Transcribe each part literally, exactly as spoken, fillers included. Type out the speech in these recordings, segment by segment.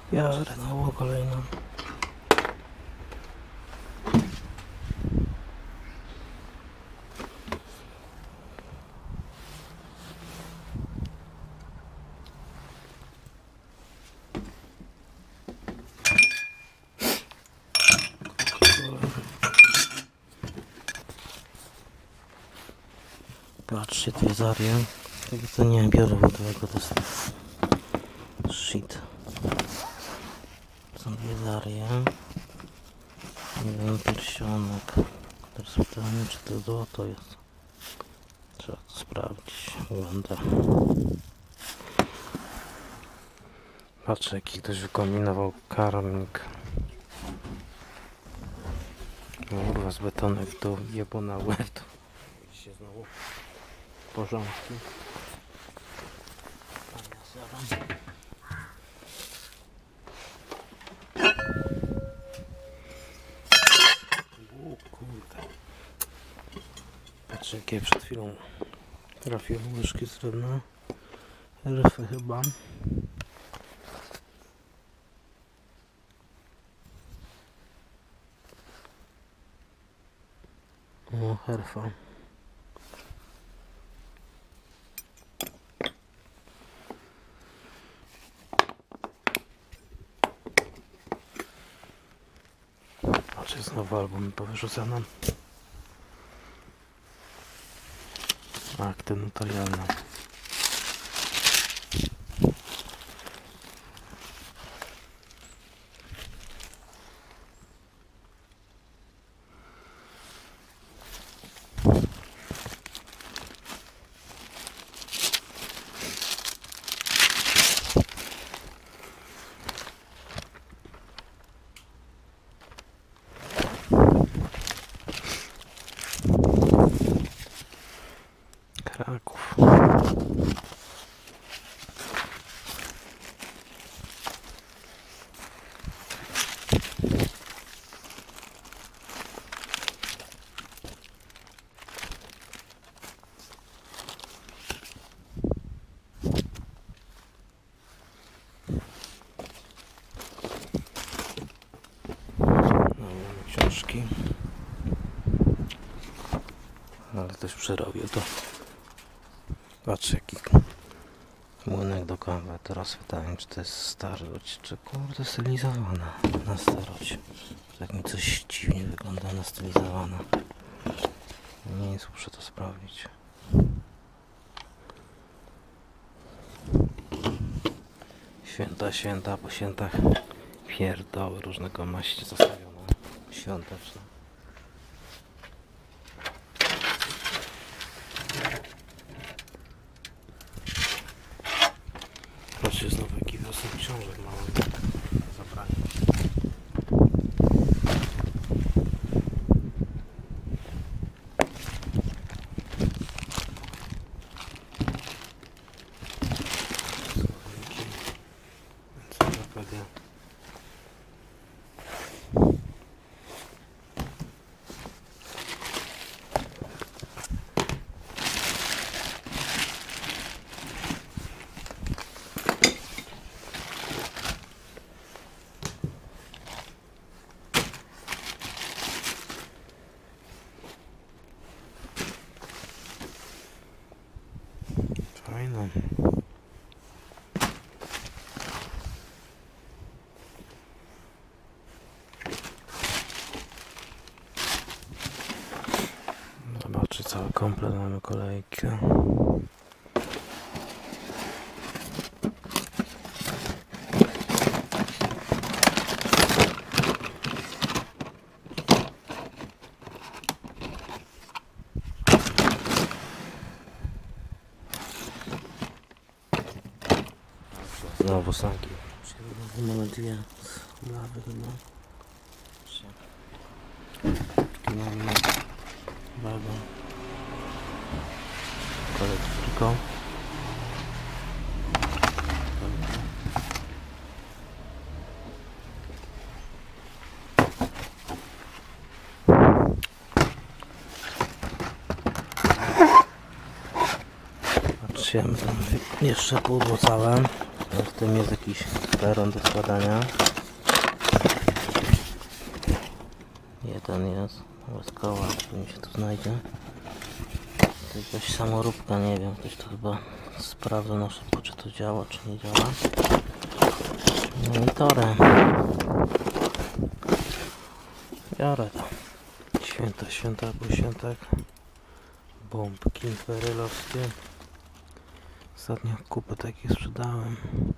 Biorę nową kolejną. Patrzcie, tu jest aria. Tego to nie biorę wodowego, to jest shit. Są dwie arie. Jeden pierścionek. Teraz pytanie, czy to złoto jest. Trzeba to sprawdzić. Wygląda. Patrzę, jaki ktoś wykombinował karmnik. Kurwa, z betonek to jebo na łeb. To się znowu porządki. O kurde. Patrzę, jakie przed chwilą trafiły łyżki srebrne. Rfy chyba. O, herfa. Patrzę, znowu album powyrzucano. Akty notarialne. Kraków. Książki. Ale też przerobił to. Patrz, jaki młynek do kawy. Teraz pytałem, czy to jest starość, czy kurde stylizowana na starość. Tak mi coś dziwnie wygląda na stylizowana. Nie jest, muszę to sprawdzić. Święta, święta, po świętach pierdoły różnego maści zostawione. Świąteczne. Patrzcie, znowu jaki wiosek książek mały zabranie. Słowniki. Encyklopedia. Fajne. Zobaczcie, cały komplet, mamy kolejkę. Znowu sanki. Mamy dwie lawy chyba. Tu mamy wagon. Kolektorką. Patrzymy, tam jeszcze pudło całe. No, w tym jest jakiś peron do składania. Jeden jest, bez koła, który mi się tu znajdzie. To jakaś samoróbka, nie wiem, ktoś to chyba sprawdza na szybko, czy to działa, czy nie działa. No i torę. Biorę to. Święta, święta, bo świętak. Bombki perelowskie. Ostatnio kupę takich sprzedałem.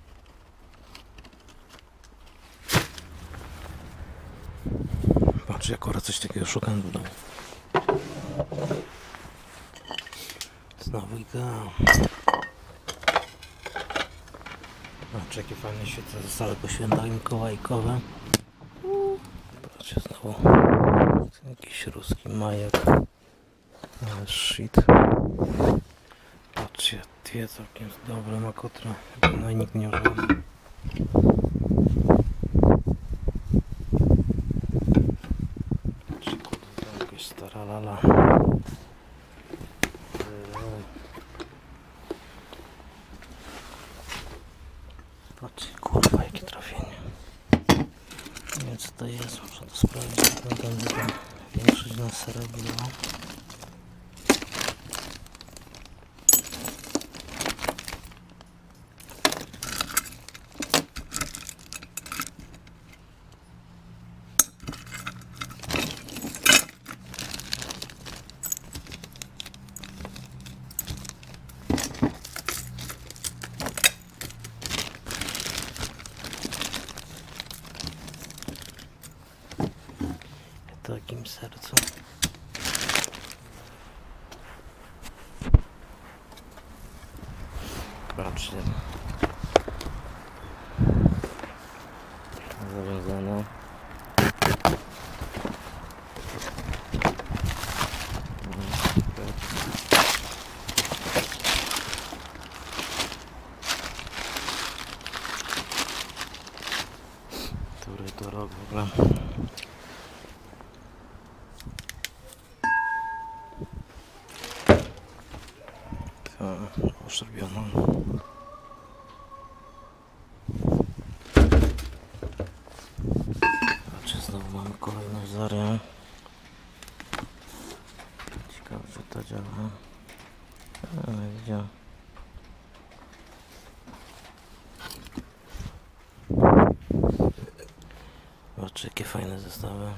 Patrz, akurat coś takiego szukam w domu. Znowu ideał. Patrz, jakie fajne świece zostały po świętach mikołajkowe. Patrzcie, znowu jakiś ruski majek. Ale shit. Patrzcie, dwie całkiem dobre makotra. No i nikt nie używa. Patrzcie, kurde, to jakaś stara lala. Patrzcie, kurwa, jakie trafienie. Nie wiem, co to jest, muszę to sprawdzić. No, tam chyba większość na srebrno. W takim sercu. Patrzcie. Zawiązane. Który to rok w ogóle? Oszczerbiona. Patrzcie, znowu mamy kolejną zarię. Ciekawe, że to działa. Ale widział. Patrzcie, jakie fajne zestawy.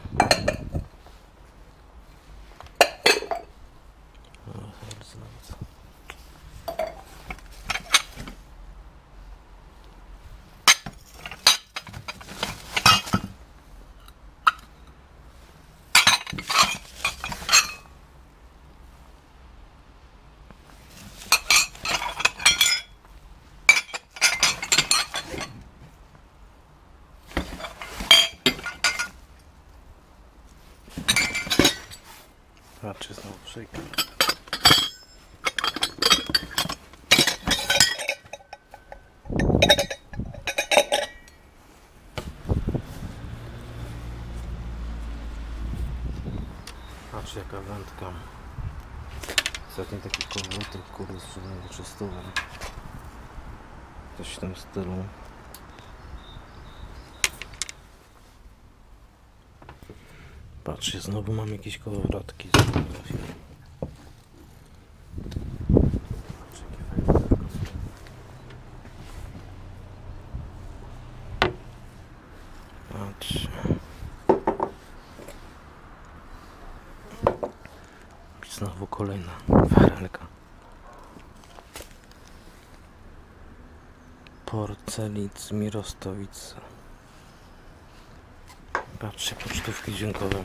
Patrzcie, znowu szyjka. Patrzcie, jaka wędka. Ostatnio taki kołowrotek, kurde, sprzedałem za trzysta. Coś w tym stylu. Patrzcie, znowu mam jakieś kołowrotki. Patrzcie. Znowu kolejna farelka. Porcelic Mirostowice. Patrzcie, pocztówki dźwiękowe.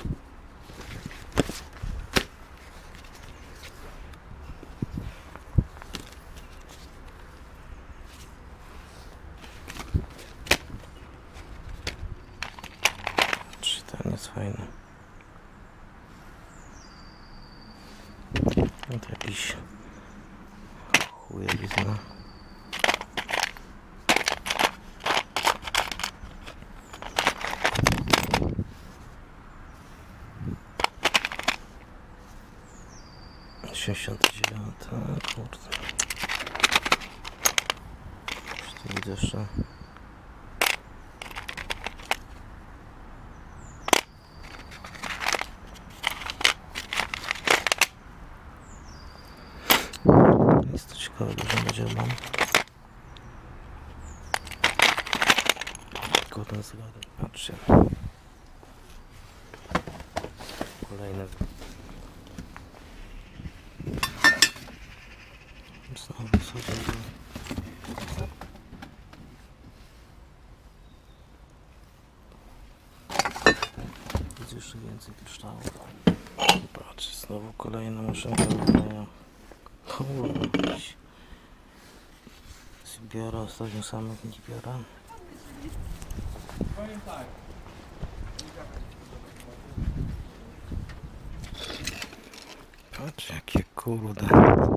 Patrzcie, ten jest fajny. No to jakiś chujewizna. osiemdziesiąt dziewięć, kurde. jest jeszcze. Jest to ciekawe, że będzie mam. Tylko ten zegarek, patrzcie. Kolejne. Znowu sobie. Jest jeszcze więcej kryształów. Patrz, znowu kolejna maszynka wyglądają. Zbiora, ostatnio samych nie biora. Powiem tak. Patrz jakie kurde.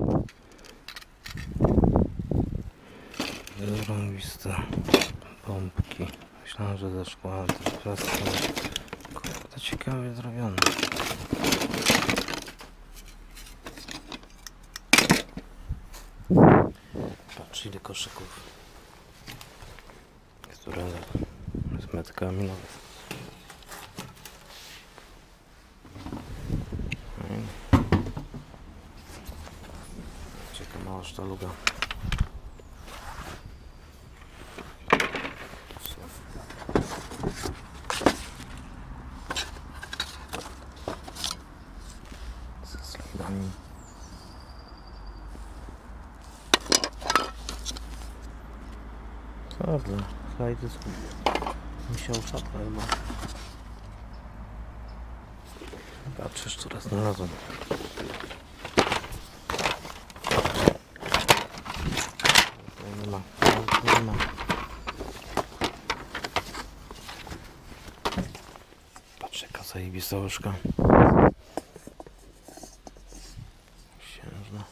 Zarąbiste pompki. Myślałem, że ze szkła, to wszystko. Kurde, ciekawie zrobione. Patrz ile koszyków, które z metkami nawet. Ciekawa mała sztaluga. Ze slajdami. Dobrze, slajdy musiał szatna chyba. Patrz, jeszcze raz znalazłem. Nie ma, nie ma. Patrz jaka zajebista łyżka. Księżna.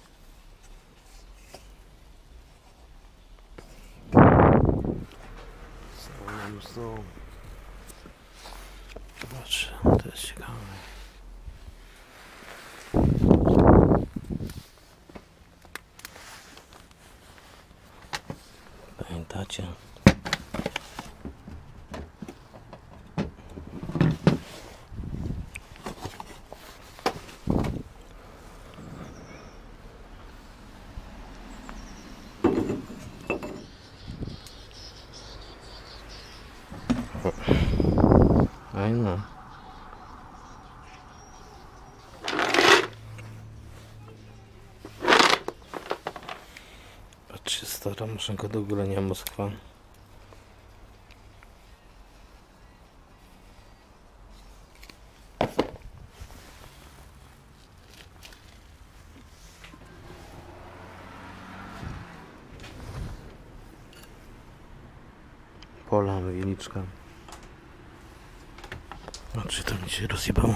Są. Zobacz, to jest ciekawe. Pamiętacie? Fajne. Patrzcie, stara maszynka do golenia Moskwa. Pola, wieliczka. A czy to mi się rozjebało?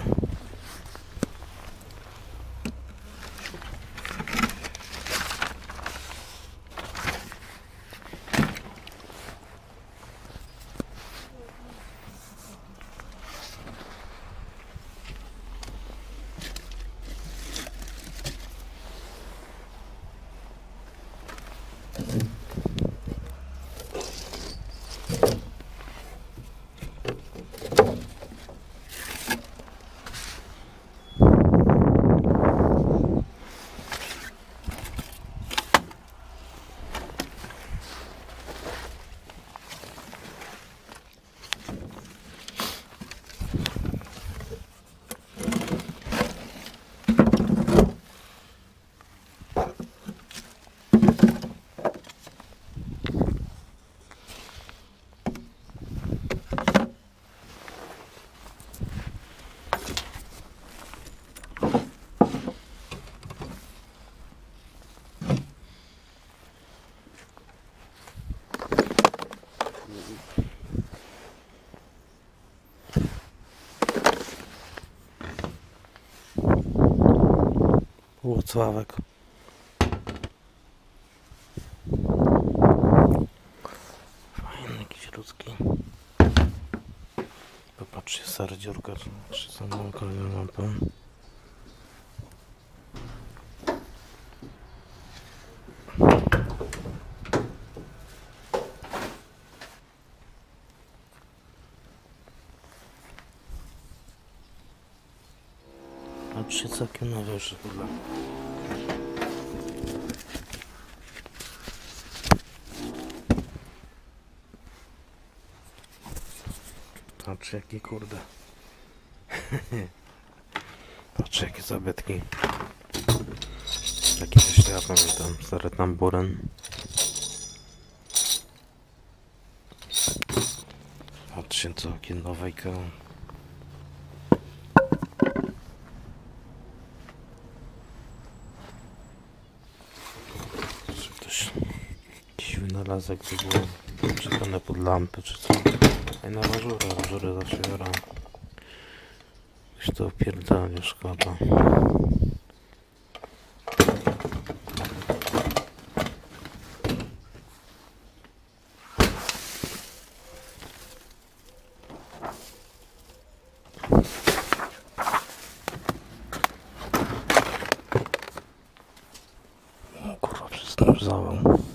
Włocławek. Fajny jakiś ludzki. Popatrzcie, stara dziurka, czy są mam kolejną lampę. Trzy całkiem nowe już chyba. Patrz jakie kurde. Patrz jakie zabytki. Taki też ja pamiętam. Stary tamburen. Patrzcie całkiem nowejka. Czy ktoś jakiś wynalazek to było przyklejone pod lampy czy co? A i na ażurę, ażurę zawsze biorę. Już to opierdolnie szkoda. O kurwa, przez ten zawał.